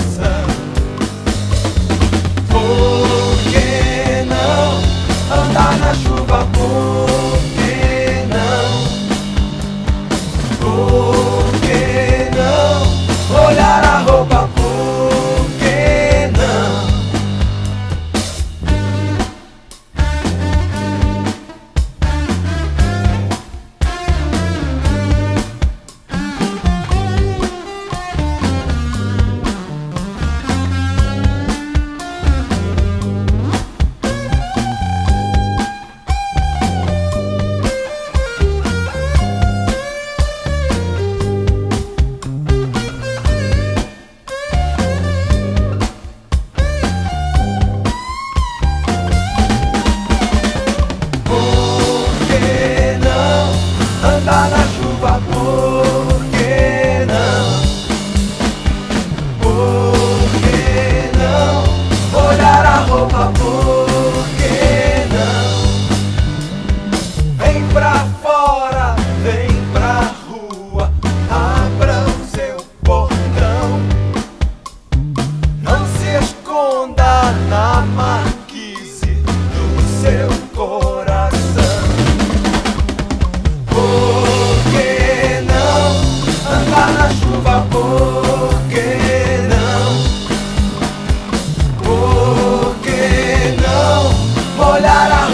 coração. Por que não andar na chuva? Por que não? Por que não olhar a roupa? Por que não? Andar na chuva, por que não? Por que não olhar a roupa? Por que não? Vem pra fora, vem pra rua, abra o seu portão. Não se esconda na marquise do seu coração. Andar na chuva, por que não? Por que não olhar a